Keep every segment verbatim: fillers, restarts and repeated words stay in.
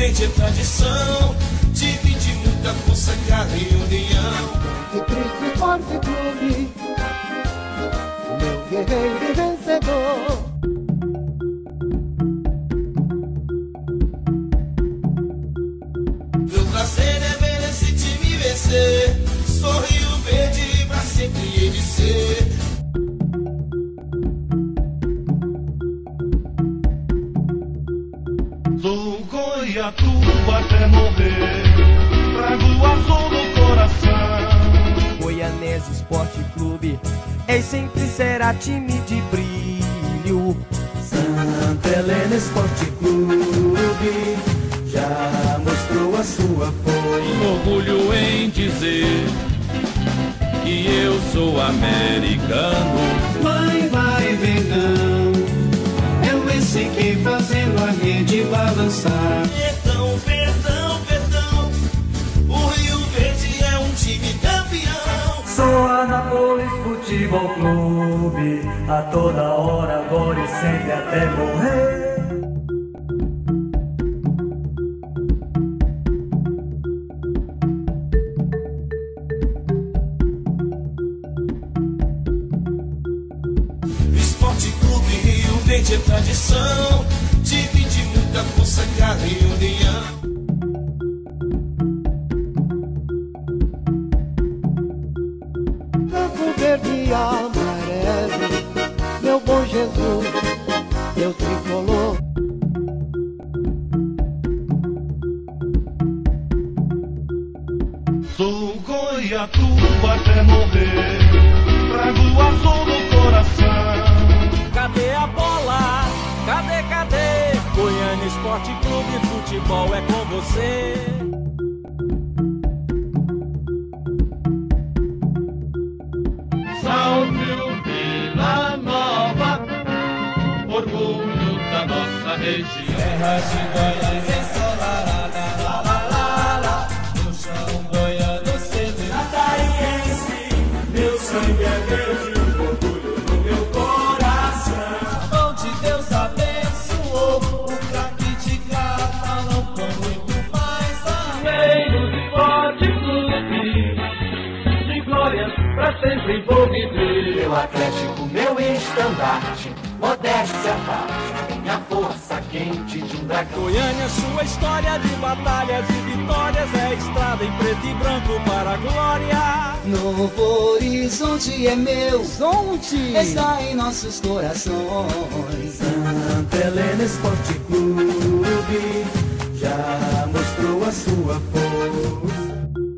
humilde é tradição, divide muita força, garra e união. Que triste forte clube, meu guerreiro e vencedor. Meu prazer é ver esse time vencer, sorriu verde pra sempre ele ser. Sou Goiatuba até morrer, trago o azul no coração. Goianese Esporte Clube é e sempre será time de brilho. Santa Helena Esporte Clube já mostrou a sua força. Tenho orgulho em dizer que eu sou americano. Vai, vai, Verdão, é o esse que fazendo a rede balançar. Perdão, perdão, perdão, o Rio Verde é um time campeão. Sou Anápolis Futebol Clube, a toda hora, agora e sempre até morrer. Esporte Clube Rio Verde é tradição, divide muita força, garra e união. Campo verde e amarelo, meu bom Jesus, meu tricolor. Sou Goiatuba até morrer, trago o azul no coração. Cadê a bola? Cadê, cadê? Goiânia Esporte Clube, futebol é com você. Salve o Vila Nova, orgulho da nossa região. Terra de Goiânia ensolarada, lá, lá, lá, lá, no chão goiano cedo. Nataiense, meu sangue é verde, orgulho no meu coração. Onde Deus abençoou, o craque de Catalão com muito mais amor. Do Esporte Clube, de glórias pra sempre vou viver. Meu Atlético, meu estandarte, modéstia à parte, minha força quente de um dragão. Goiânia, sua história de batalhas e vitórias é estrada em preto e branco para a glória. Novo Horizonte é meu, Zonte está em nossos corações. Santa Helena Esporte Clube já mostrou a sua força.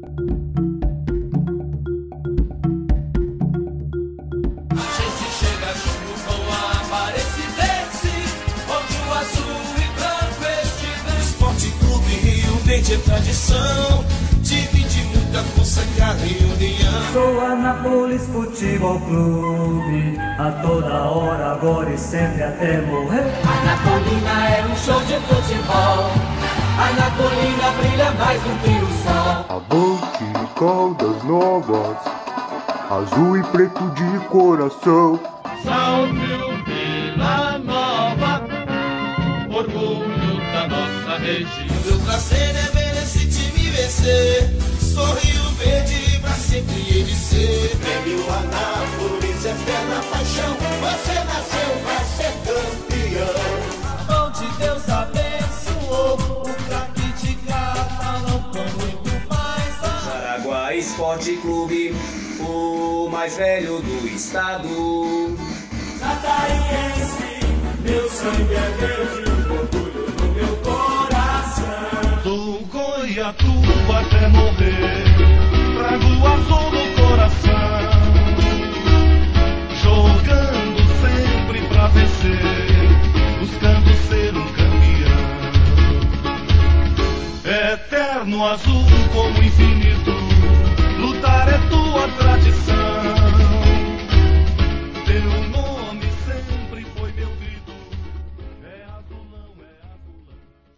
A gente chega junto com a Aparecidense, onde o azul e branco estive. Esporte Clube Rio Verde é tradição, divide muita força, garra e união. Sou Anápolis Futebol Clube, a toda hora, agora e sempre até morrer. Anapolina é um show de futebol, Anapolina brilha mais do que o sol. Avante, Caldas Novas, azul e preto de coração. Salve o Vila Nova, orgulho da nossa região. Meu prazer é ver esse time vencer, sorriu verde pra sempre ele ser. Prêmio Anápolis é fé na paixão, você nasceu pra ser campeão. Onde Deus abençoou, o craque de Catalão com muito mais amor. Jaraguá Esporte Clube, o mais velho do estado. Nataiense, meu sangue é verde, orgulho no meu coração. Sou Goiatuba até morrer, trago o azul no coração. Jogando sempre pra vencer, buscando ser um campeão. Eterno azul como infinito,